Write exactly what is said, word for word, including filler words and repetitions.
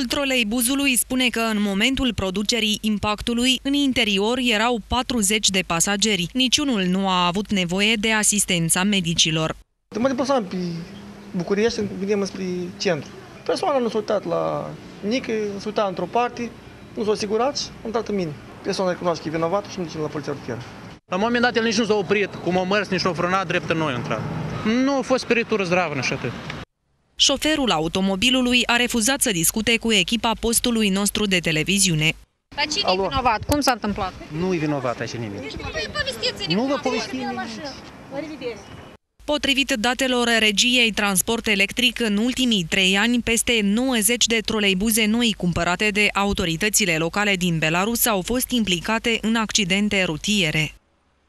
troleibuzului spune că în momentul producerii impactului, în interior erau patruzeci de pasageri. Niciunul nu a avut nevoie de asistența medicilor. Mă deplasam pe București, venim spre centru. Persoana nu s-a uitat la nică, s-a uitat într-o parte, nu s-a asigurat și a intrat în mine. Persoana recunoaște că e vinovată și nu duce la poliția rutieră. La un moment dat el nici nu s-a oprit, cum a mers, nici nu a frânat, drept în noi a intrat. Nu a fost spiritură zdravă și atât. Șoferul automobilului a refuzat să discute cu echipa postului nostru de televiziune. Dar cine e vinovat? Cum s-a întâmplat? Nu e vinovat așa nimeni. Nu vă povestiți Potrivit datelor Regiei Transport Electric, în ultimii trei ani, peste nouăzeci de troleibuze noi cumpărate de autoritățile locale din Belarus au fost implicate în accidente rutiere.